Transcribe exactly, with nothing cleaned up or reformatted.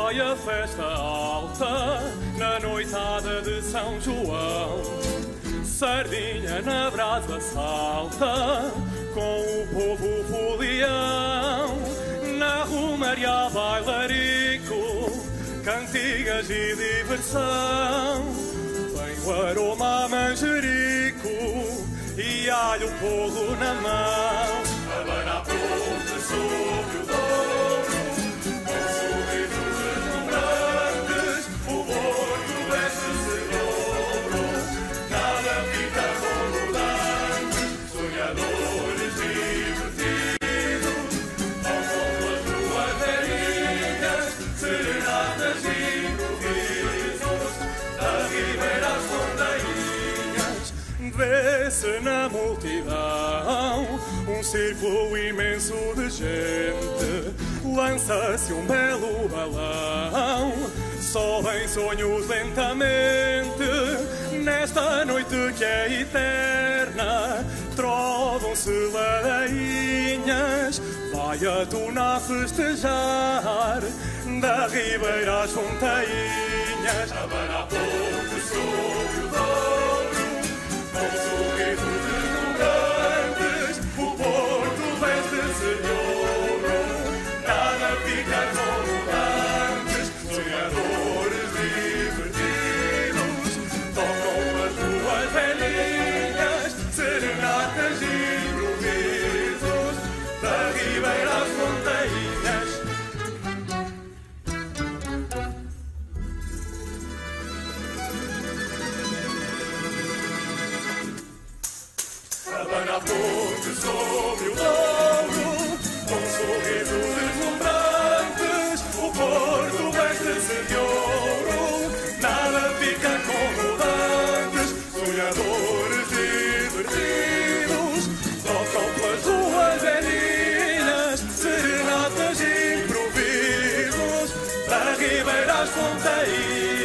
vai a festa alta na noitada de São João. Sardinha na brasa salta com o povo folião. Na romaria bailarico, cantigas e diversão. Vem o aroma a manjerico e alho porro na mão. Abana a ponte sobre o Douro, com sorrisos deslumbrantes, o bordo veste-se de ouro, nada fica concordantes, sonhadores divertidos, vão pelas ruas velhinhas, serenatas e improvisos, da ribeira às montanhas. Vê-se na multidão um círculo imenso de gente, lança-se um belo balão, sobem sonhos lentamente, nesta noite que é eterna, trovam-se ladainhas, vai a tuna festejar, da ribeira às fontainhas. Abana a ponte sobre o Douro, com sorrisos deslumbrantes, o porto veste-se de ouro, nada fica como antes, sonhadores divertidos, tocam as ruas velhinhas, serenatas e improvisos, da ribeira às montanhas. Abana a ponte sobre o Douro, com sorrisos deslumbrantes, o porto veste-se de ouro, nada fica como antes, sonhadores divertidos, tocam pelas ruas velhinhas, serenatas e improvisos, da ribeira às fontainhas.